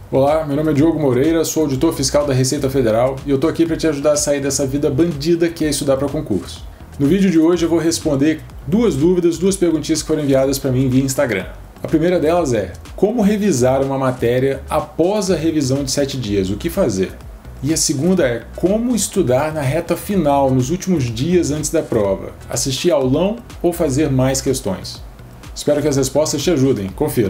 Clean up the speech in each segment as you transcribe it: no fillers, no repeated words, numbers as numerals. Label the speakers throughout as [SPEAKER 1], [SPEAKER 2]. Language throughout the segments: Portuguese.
[SPEAKER 1] Olá, meu nome é Diogo Moreira, sou auditor fiscal da Receita Federal e eu tô aqui para te ajudar a sair dessa vida bandida que é estudar para concurso. No vídeo de hoje eu vou responder duas perguntinhas que foram enviadas para mim via Instagram. A primeira delas é: como revisar uma matéria após a revisão de 7 dias? O que fazer? E a segunda é: como estudar na reta final, nos últimos dias antes da prova? Assistir aulão ou fazer mais questões? Espero que as respostas te ajudem. Confira.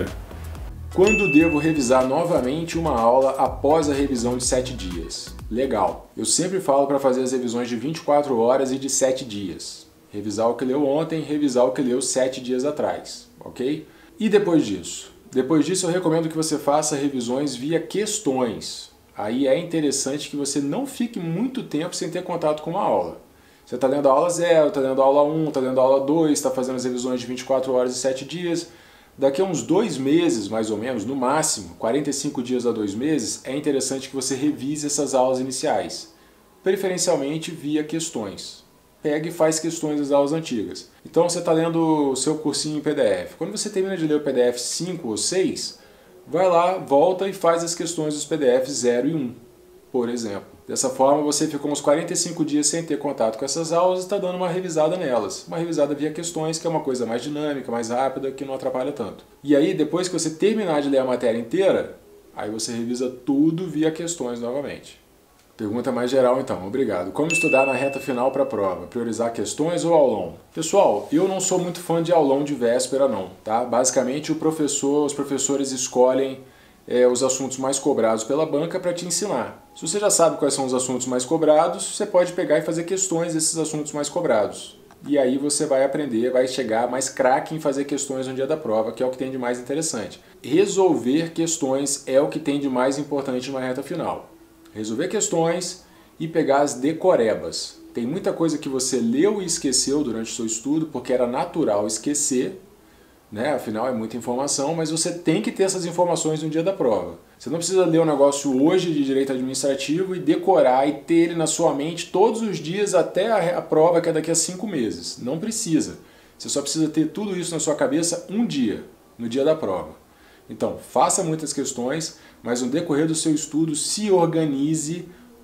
[SPEAKER 1] Quando devo revisar novamente uma aula após a revisão de 7 dias? Legal! Eu sempre falo para fazer as revisões de 24 horas e de 7 dias. Revisar o que leu ontem, revisar o que leu 7 dias atrás, ok? E depois disso? Depois disso eu recomendo que você faça revisões via questões. Aí é interessante que você não fique muito tempo sem ter contato com uma aula. Você está lendo a aula 0, está lendo a aula 1, está lendo a aula 2, está fazendo as revisões de 24 horas e 7 dias. Daqui a uns 2 meses, mais ou menos, no máximo, 45 dias a 2 meses, é interessante que você revise essas aulas iniciais, preferencialmente via questões. Pega e faz questões das aulas antigas. Então você está lendo o seu cursinho em PDF. Quando você termina de ler o PDF 5 ou 6, vai lá, volta e faz as questões dos PDFs 0 e 1, por exemplo. Dessa forma você ficou uns 45 dias sem ter contato com essas aulas e está dando uma revisada nelas. Uma revisada via questões, que é uma coisa mais dinâmica, mais rápida, que não atrapalha tanto. E aí, depois que você terminar de ler a matéria inteira, aí você revisa tudo via questões novamente. Pergunta mais geral então, obrigado. Como estudar na reta final para a prova? Priorizar questões ou aulão? Pessoal, eu não sou muito fã de aulão de véspera não, tá? Basicamente os professores escolhem os assuntos mais cobrados pela banca para te ensinar. Se você já sabe quais são os assuntos mais cobrados, você pode pegar e fazer questões desses assuntos mais cobrados. E aí você vai aprender, vai chegar mais craque em fazer questões no dia da prova, que é o que tem de mais interessante. Resolver questões é o que tem de mais importante na reta final. Resolver questões e pegar as decorebas. Tem muita coisa que você leu e esqueceu durante o seu estudo, porque era natural esquecer, né? Afinal é muita informação, mas você tem que ter essas informações no dia da prova. Você não precisa ler um negócio hoje de direito administrativo e decorar e ter ele na sua mente todos os dias até a prova, que é daqui a 5 meses. Não precisa. Você só precisa ter tudo isso na sua cabeça um dia, no dia da prova. Então, faça muitas questões, mas no decorrer do seu estudo se organize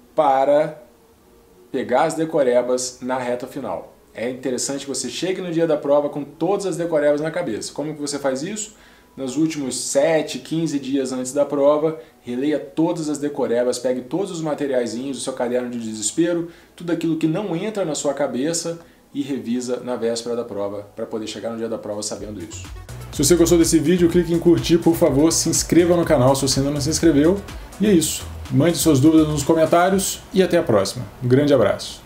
[SPEAKER 1] para pegar as decorebas na reta final. É interessante que você chegue no dia da prova com todas as decorebas na cabeça. Como que você faz isso? Nos últimos 7, 15 dias antes da prova, releia todas as decorebas, pegue todos os materiaizinhos do seu caderno de desespero, tudo aquilo que não entra na sua cabeça e revisa na véspera da prova, para poder chegar no dia da prova sabendo isso. Se você gostou desse vídeo, clique em curtir, por favor, se inscreva no canal se você ainda não se inscreveu. E é isso. Mande suas dúvidas nos comentários e até a próxima. Um grande abraço.